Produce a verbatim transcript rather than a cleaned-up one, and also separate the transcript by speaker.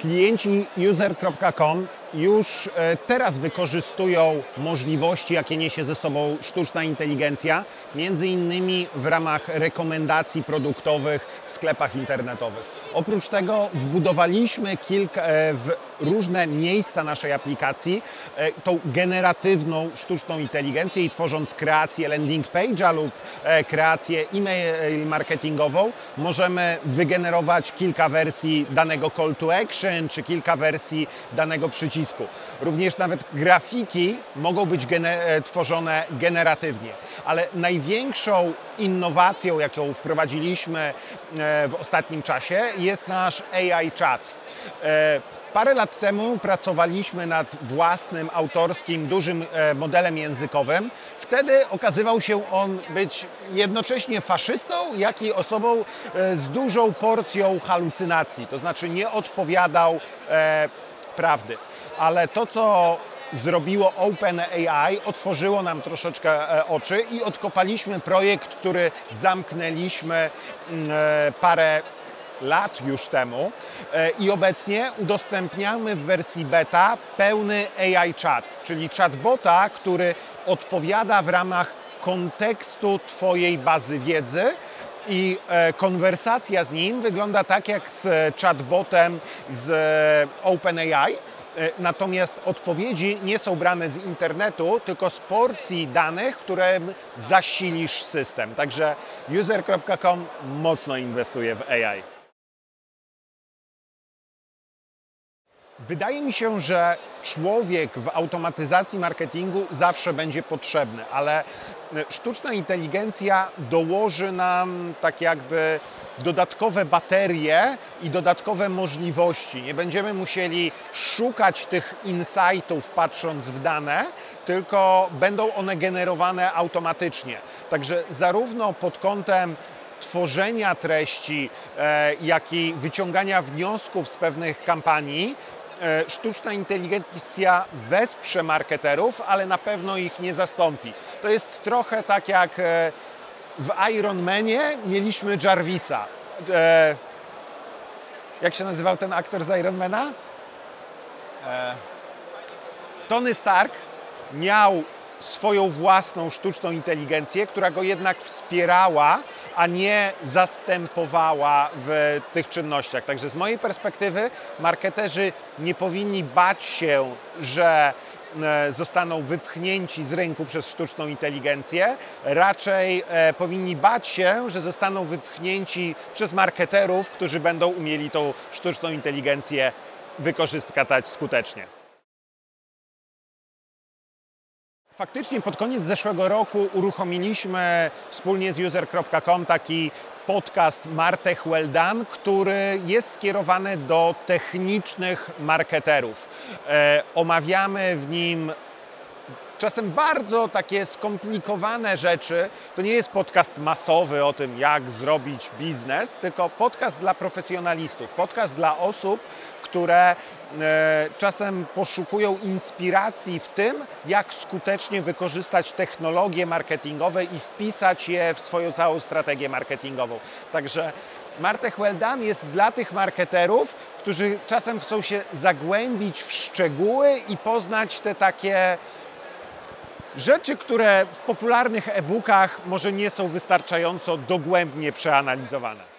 Speaker 1: Klienci user kropka com już teraz wykorzystują możliwości, jakie niesie ze sobą sztuczna inteligencja, między innymi w ramach rekomendacji produktowych w sklepach internetowych. Oprócz tego wbudowaliśmy kilka, w różne miejsca naszej aplikacji tą generatywną sztuczną inteligencję i tworząc kreację landing page'a lub kreację e-mail marketingową możemy wygenerować kilka wersji danego call to action czy kilka wersji danego przycisku. Również nawet grafiki mogą być gener- tworzone generatywnie, ale największą innowacją, jaką wprowadziliśmy w ostatnim czasie, jest nasz A I Chat. Parę lat temu pracowaliśmy nad własnym, autorskim, dużym modelem językowym. Wtedy okazywał się on być jednocześnie faszystą, jak i osobą z dużą porcją halucynacji, to znaczy nie odpowiadał e, prawdy. Ale to, co zrobiło OpenAI, otworzyło nam troszeczkę oczy i odkopaliśmy projekt, który zamknęliśmy parę lat już temu i obecnie udostępniamy w wersji beta pełny A I Chat, czyli chatbota, który odpowiada w ramach kontekstu Twojej bazy wiedzy i konwersacja z nim wygląda tak jak z chatbotem z OpenAI. Natomiast odpowiedzi nie są brane z internetu, tylko z porcji danych, które zasilisz system. Także user kropka com mocno inwestuje w A I. Wydaje mi się, że człowiek w automatyzacji marketingu zawsze będzie potrzebny, ale sztuczna inteligencja dołoży nam tak jakby dodatkowe baterie i dodatkowe możliwości. Nie będziemy musieli szukać tych insightów patrząc w dane, tylko będą one generowane automatycznie. Także zarówno pod kątem tworzenia treści, jak i wyciągania wniosków z pewnych kampanii, sztuczna inteligencja wesprze marketerów, ale na pewno ich nie zastąpi. To jest trochę tak jak w Iron Manie mieliśmy Jarvisa. Jak się nazywał ten aktor z Iron Mana? Tony Stark miał swoją własną sztuczną inteligencję, która go jednak wspierała, a nie zastępowała w tych czynnościach. Także z mojej perspektywy marketerzy nie powinni bać się, że zostaną wypchnięci z rynku przez sztuczną inteligencję. Raczej e, powinni bać się, że zostaną wypchnięci przez marketerów, którzy będą umieli tą sztuczną inteligencję wykorzystać skutecznie. Faktycznie pod koniec zeszłego roku uruchomiliśmy wspólnie z user kropka com taki podcast Martech Well Done, który jest skierowany do technicznych marketerów. E, omawiamy w nim czasem bardzo takie skomplikowane rzeczy. To nie jest podcast masowy o tym, jak zrobić biznes, tylko podcast dla profesjonalistów, podcast dla osób, które e, czasem poszukują inspiracji w tym, jak skutecznie wykorzystać technologie marketingowe i wpisać je w swoją całą strategię marketingową. Także Martech Well Done jest dla tych marketerów, którzy czasem chcą się zagłębić w szczegóły i poznać te takie rzeczy, które w popularnych e-bookach może nie są wystarczająco dogłębnie przeanalizowane.